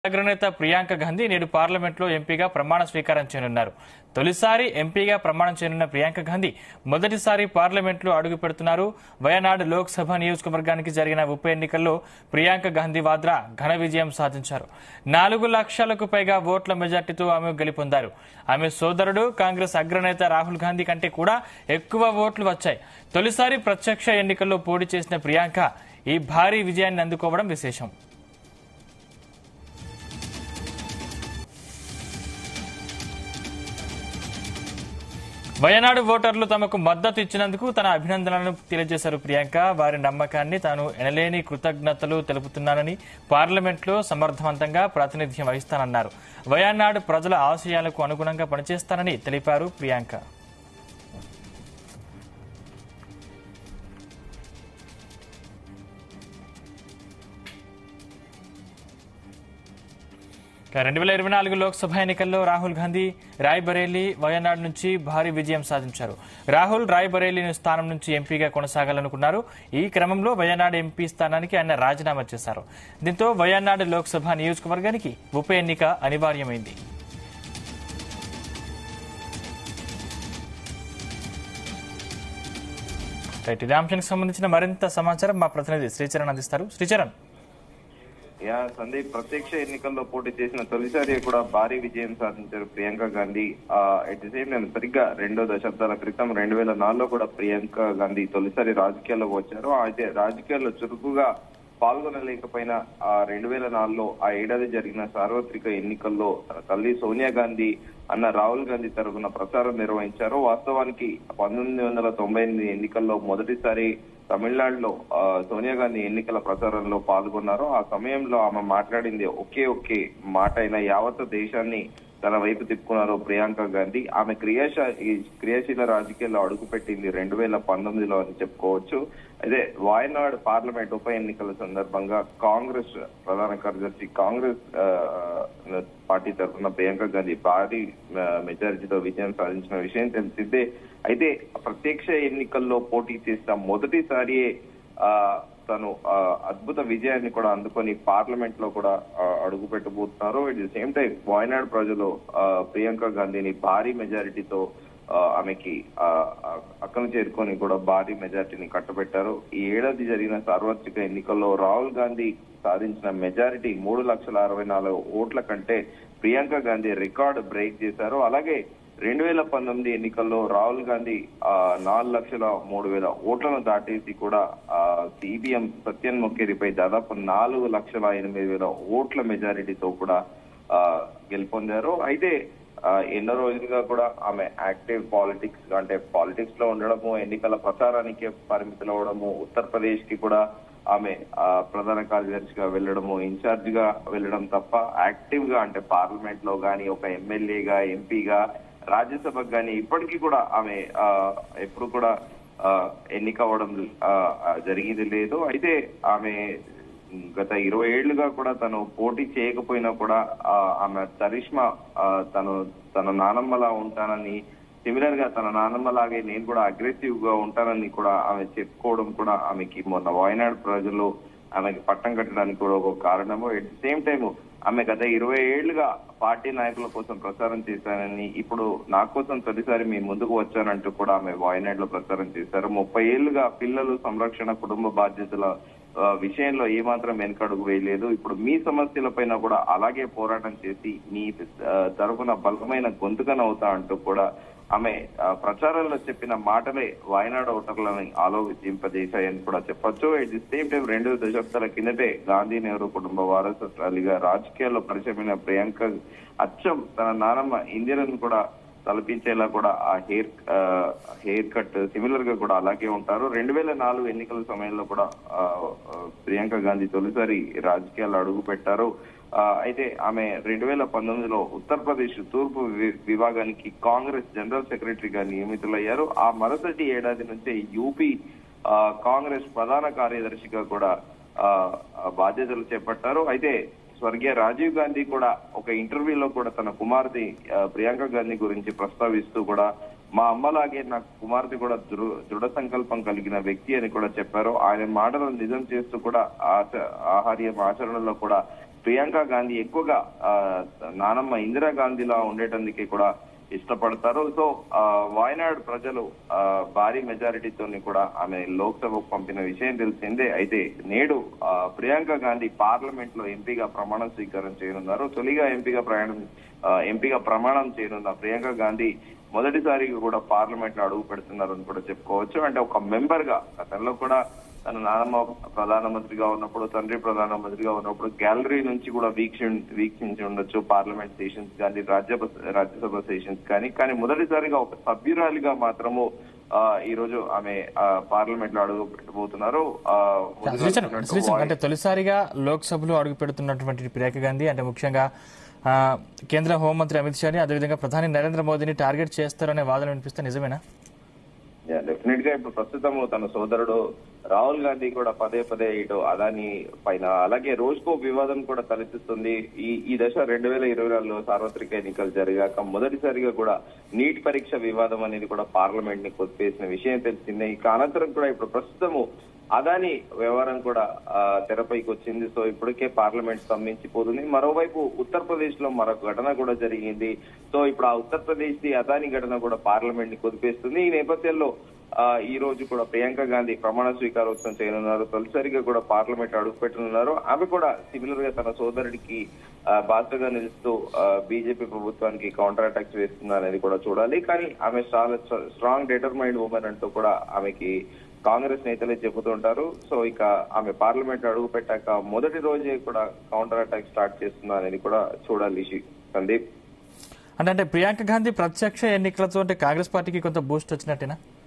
అగ్రనేత ప్రియాంక గాంధీ నేడు పార్లమెంట్లో ఎంపీగా ప్రమాణ స్వీకారం చేయనున్నారు. తొలిసారి ఎంపీగా ప్రమాణం చేయనున్న ప్రియాంక గాంధీ మొదటిసారి పార్లమెంట్లో అడుగు పెడుతున్నారు. వయనాడ్ లోక్సభ నియోజకవర్గానికి జరిగిన ఉప ఎన్నికల్లో ప్రియాంక గాంధీ వాద్రా ఘన విజయం సాధించారు. 4 లక్షలకు పైగా ఓట్ల మెజార్టీతో ఆమె గెలుపొందారు. ఆమె సోదరుడు కాంగ్రెస్ అగ్రనేత రాహుల్ గాంధీ కంటే కూడా ఎక్కువ ఓట్లు వచ్చాయి. తొలిసారి ప్రత్యక్ష ఎన్నికల్లో పోటీ చేసిన ప్రియాంక ఈ భారీ విజయాన్ని అందుకోవడం విశేషం. వయనాడు ఓటర్లు తమకు మద్దతు ఇచ్చినందుకు తన అభినందనలను తెలియజేశారు. ప్రియాంక వారి నమ్మకాన్ని తాను ఎనలేని కృతజ్ఞతలు తెలుపుతున్నానని, పార్లమెంట్లో సమర్థవంతంగా ప్రాతినిధ్యం వహిస్తానన్నారు. వయనాడు ప్రజల ఆశయాలకు అనుగుణంగా పనిచేస్తానని తెలిపారు ప్రియాంక. ఇక 2024 లోక్సభ ఎన్నికల్లో రాహుల్ గాంధీ రాయ్బరేలీ, వయనాడ్ నుంచి భారీ విజయం సాధించారు. రాహుల్ రాయ్బరేలీ స్థానం నుంచి ఎంపీగా కొనసాగాలనుకున్నారు. ఈ క్రమంలో వయనాడ్ ఎంపీ స్థానానికి ఆయన రాజీనామా చేశారు. దీంతో వయనాడ్ లోక్సభ నియోజకవర్గానికి ఉప ఎన్నిక అనివార్యమైంది. ఇదే అంశానికి సంబంధించిన మరింత సమాచారం మా ప్రతినిధి శ్రీచరణ్ అందిస్తారు. శ్రీచరణ్. సందీప్, ప్రత్యక్ష ఎన్నికల్లో పోటీ చేసిన తొలిసారి కూడా భారీ విజయం సాధించారు Priyanka Gandhi. At the same time సరిగ్గా 2 దశాబ్దాల క్రితం 2004లో కూడా ప్రియాంక గాంధీ తొలిసారి రాజకీయాల్లోకి వచ్చారు. అయితే రాజకీయాల్లో చురుకుగా పాల్గొనలేకపోయినా 2004లో ఆ ఏడాది జరిగిన సార్వత్రిక ఎన్నికల్లో తన తల్లి సోనియా గాంధీ అన్న రాహుల్ గాంధీ తరఫున ప్రచారం నిర్వహించారు. వాస్తవానికి 1998 ఎన్నికల్లో మొదటిసారి తమిళనాడులో సోనియా గాంధీ ఎన్నికల ప్రచారంలో పాల్గొన్నారు. ఆ సమయంలో ఆమె మాట్లాడింది ఒకే మాట అయినా యావత్ దేశాన్ని తన వైపు తిప్పుకున్నారు ప్రియాంక గాంధీ. ఆమె క్రియాశీల రాజకీయాల్లో అడుగుపెట్టింది 2019లో అని చెప్పుకోవచ్చు. అయితే వాయనాడ్ పార్లమెంట్ ఉప ఎన్నికల సందర్భంగా కాంగ్రెస్ ప్రధాన కార్యదర్శి కాంగ్రెస్ పార్టీ తరఫున ప్రియాంక గాంధీ భారీ మెజారిటీతో విజయం సాధించిన విషయం తెలిసిందే. అయితే ప్రత్యక్ష ఎన్నికల్లో పోటీ చేసిన మొదటిసారి తను అద్భుత విజయాన్ని కూడా అందుకొని పార్లమెంట్ లో కూడా అడుగు పెట్టబోతున్నారు. At the same time Wayanad ప్రజలు ప్రియాంక గాంధీని భారీ మెజారిటీతో ఆమెకి అక్కను చేరుకొని కూడా భారీ మెజారిటీని కట్టబెట్టారు. ఈ ఏడాది జరిగిన సార్వత్రిక ఎన్నికల్లో రాహుల్ గాంధీ సాధించిన మెజారిటీ 3,64,000 ఓట్ల కంటే ప్రియాంక గాంధీ రికార్డు బ్రేక్ చేశారు. అలాగే 2019 ఎన్నికల్లో రాహుల్ గాంధీ 4,03,000 ఓట్లను దాటేసి కూడా సిపిఎం సత్యన్ మొకేరిపై దాదాపు 4,08,000 ఓట్ల మెజారిటీతో కూడా గెలుపొందారు. అయితే ఎన్నో రోజులుగా కూడా ఆమె యాక్టివ్ పాలిటిక్స్ లో ఉండడము, ఎన్నికల ప్రచారానికి పరిమితులు అవడము, ఉత్తరప్రదేశ్ కి కూడా ఆమె ప్రధాన కార్యదర్శిగా వెళ్లడము, ఇన్ఛార్జ్ గా వెళ్లడం తప్ప యాక్టివ్ గా పార్లమెంట్ లో గానీ ఒక ఎమ్మెల్యేగా, ఎంపీగా, రాజ్యసభకు గానీ ఇప్పటికీ కూడా ఆమె ఎప్పుడు కూడా ఎన్నిక అవ్వడం జరిగింది లేదు. అయితే ఆమె గత 20 ఏళ్లుగా కూడా తను పోటీ చేయకపోయినా కూడా ఆమె చరిష్మా తన నానమ్మలా ఉంటానని, సిమిలర్ గా తన నానమ్మలాగే నేను కూడా అగ్రెసివ్ గా ఉంటానని కూడా ఆమె చెప్పుకోవడం కూడా ఆమెకి మొన్న వాయనాడ్ ప్రజలు ఆమెకి పట్టం కట్టడానికి కూడా ఒక కారణము. ఎట్ ది సేమ్ టైం ఆమె గత 20 ఏళ్లుగా పార్టీ నాయకుల కోసం ప్రచారం చేశానని, ఇప్పుడు నా కోసం తొలిసారి మీ ముందుకు వచ్చానంటూ కూడా ఆమె వాయనాడ్ లో ప్రచారం చేశారు. 30 ఏళ్లుగా పిల్లలు, సంరక్షణ, కుటుంబ బాధ్యతల విషయంలో ఏమాత్రం వెనుకడుగు వేయలేదు. ఇప్పుడు మీ సమస్యల పైన కూడా అలాగే పోరాటం చేసి మీ తరఫున బలమైన గొంతుకనవుతా అంటూ కూడా ఆమె ప్రచారంలో చెప్పిన మాటలే వాయనాడ్ ఓటర్లను ఆలోచింపజేశాయని కూడా చెప్పొచ్చు. ఎట్ ది సేమ్ టైం 2 దశాబ్దాల కిందటే గాంధీ నెహ్రూ కుటుంబ వారసత్వాలుగా రాజకీయాల్లో పరిచయమైన ప్రియాంక అచ్చం తన నానమ్మ ఇందిరను కూడా తలపించేలా కూడా ఆ హెయిర్ కట్ సిమిలర్ గా కూడా అలాగే ఉంటారు. 2004 ఎన్నికల సమయంలో కూడా ప్రియాంక గాంధీ తొలిసారి రాజకీయాల్లో అడుగు పెట్టారు. అయితే ఆమె 2019లో ఉత్తరప్రదేశ్ తూర్పు విభాగానికి కాంగ్రెస్ జనరల్ సెక్రటరీగా నియమితులయ్యారు. ఆ మరుసటి ఏడాది నుంచే యూపీ కాంగ్రెస్ ప్రధాన కార్యదర్శిగా కూడా బాధ్యతలు చేపట్టారు. అయితే స్వర్గీయ రాజీవ్ గాంధీ కూడా ఒక ఇంటర్వ్యూలో కూడా తన కుమార్తె ప్రియాంక గాంధీ గురించి ప్రస్తావిస్తూ కూడా మా అమ్మలాగే నా కుమార్తె కూడా దృఢ సంకల్పం కలిగిన వ్యక్తి అని కూడా చెప్పారు. ఆయన మాటలను నిజం చేస్తూ కూడా ఆహార్యం ఆచరణలో కూడా ప్రియాంక గాంధీ ఎక్కువగా నానమ్మ ఇందిరాగాంధీలా ఉండేటందుకే కూడా ఇష్టపడతారు. సో వాయనాడ్ ప్రజలు భారీ మెజారిటీతో కూడా ఆమె లోక్సభకు పంపిన విషయం తెలిసిందే. అయితే నేడు ప్రియాంక గాంధీ పార్లమెంట్ లో ఎంపీగా ప్రమాణ స్వీకారం చేయనున్నారు. తొలిగా ఎంపీగా ప్రమాణం చేయనున్న ప్రియాంక గాంధీ మొదటిసారిగా కూడా పార్లమెంట్ లో అడుగు పెడుతున్నారని కూడా చెప్పుకోవచ్చు. అంటే ఒక మెంబర్ గా గతంలో కూడా తన నాన్నమ్మ ప్రధానమంత్రిగా ఉన్నప్పుడు, తండ్రి ప్రధానమంత్రిగా ఉన్నప్పుడు గ్యాలరీ నుంచి కూడా వీక్షించి ఉండొచ్చు పార్లమెంట్ సెషన్స్ కానీ, రాజ్యసభ సెషన్స్ కానీ మొదటిసారిగా ఒక సభ్యురాలిగా మాత్రము ఈ రోజు ఆమె పార్లమెంట్ లో అడుగు పెట్టబోతున్నారు. అంటే తొలిసారిగా లోక్సభలో అడుగు పెడుతున్నటువంటి ప్రియాంక గాంధీ అంటే ముఖ్యంగా కేంద్ర హోంమంత్రి అమిత్ షాని, అదేవిధంగా ప్రధాని నరేంద్ర మోదీని టార్గెట్ చేస్తారనే వాదన వినిపిస్తే నిజమేనా? డెఫినెట్ గా ఇప్పుడు ప్రస్తుతం తన సోదరుడు రాహుల్ గాంధీ కూడా పదే ఇటు అదాని పైన, అలాగే రోజుకో వివాదం కూడా తలెత్తుతుంది. ఈ దశ 2024లో సార్వత్రిక ఎన్నికలు జరిగాక మొదటిసారిగా కూడా నీట్ పరీక్ష వివాదం అనేది కూడా పార్లమెంట్ ని కొద్దిపేసిన విషయం తెలిసిందే. ఇక అనంతరం కూడా ఇప్పుడు ప్రస్తుతము అదాని వ్యవహారం కూడా తెరపైకి వచ్చింది. సో ఇప్పటికే పార్లమెంట్ స్తంభించిపోతుంది. మరోవైపు ఉత్తరప్రదేశ్ లో మరొక ఘటన కూడా జరిగింది. సో ఇప్పుడు ఆ ఉత్తరప్రదేశ్ ది అదాని ఘటన కూడా పార్లమెంట్ ని కుదిపేస్తుంది. ఈ నేపథ్యంలో ఈ రోజు కూడా ప్రియాంక గాంధీ ప్రమాణ స్వీకారోత్సవం చేయనున్నారు. తొలిసారిగా కూడా పార్లమెంట్ అడుగు పెట్టనున్నారు. ఆమె కూడా సిమిలర్ గా తన సోదరుడికి బాధ్యతగా నిలుస్తూ బీజేపీ ప్రభుత్వానికి కౌంటర్ అటాక్స్ వేస్తుందా అనేది కూడా చూడాలి. కానీ ఆమె చాలా స్ట్రాంగ్ డిటర్మైన్డ్ ఉమెన్ అంటూ కూడా ఆమెకి కాంగ్రెస్ నేతలే చెబుతుంటారు. సో ఇక ఆమె పార్లమెంట్ అడుగు పెట్టాక మొదటి రోజే కూడా కౌంటర్ అటాక్ స్టార్ట్ చేస్తుందా అనేది కూడా చూడాలి. సందీప్, అంటే ప్రియాంక గాంధీ ప్రత్యక్ష ఎన్నికలతో కాంగ్రెస్ పార్టీకి కొంత బూస్ట్ వచ్చినట్టేనా?